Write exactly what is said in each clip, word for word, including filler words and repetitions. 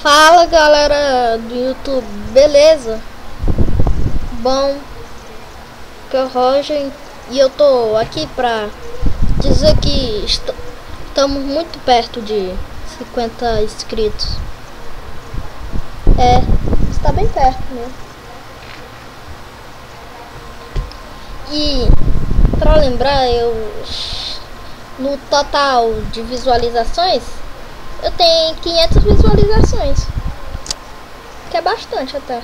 Fala galera do YouTube, beleza? Bom, que é o Roger e eu tô aqui pra dizer que estamos muito perto de cinquenta inscritos. É, está bem perto mesmo. E pra lembrar, eu no total de visualizações eu tenho quinhentas visualizações, que é bastante até.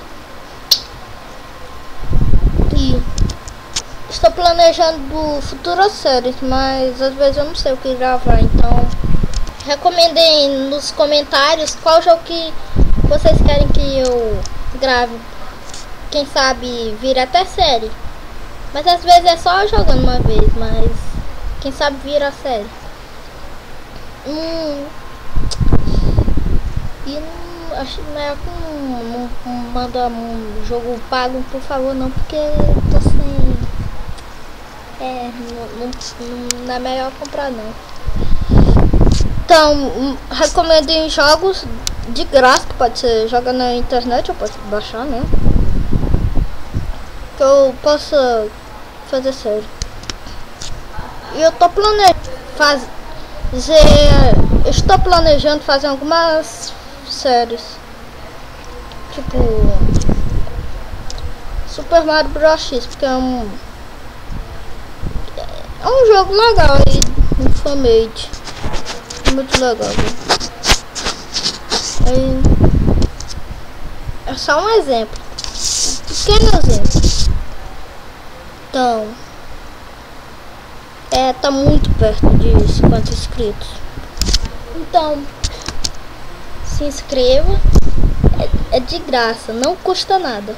E estou planejando futuras séries, mas às vezes eu não sei o que gravar, então recomendem nos comentários qual jogo que vocês querem que eu grave. Quem sabe vira até série, mas às vezes é só jogando uma vez, mas quem sabe vira a série. Hum, e não, acho melhor que não, não, não manda um jogo pago, por favor, não, porque tô sem. É, não, não, não é melhor comprar não. Então, recomendo em jogos de graça, que pode ser joga na internet, eu posso baixar, né? Que eu possa fazer série. E eu tô planejando fazer. Estou planejando fazer algumas séries, tipo Super Mario Bros X, porque é um é um jogo legal e infamate, muito legal, né? Aí, é só um exemplo, pequeno exemplo. Então é, tá muito perto de cinquenta inscritos. Então se inscreva, é, é de graça, não custa nada.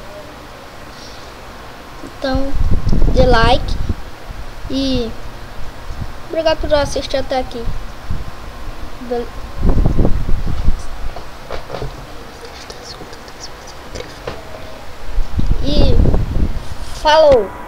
Então dê like e obrigado por assistir até aqui. Be e falou.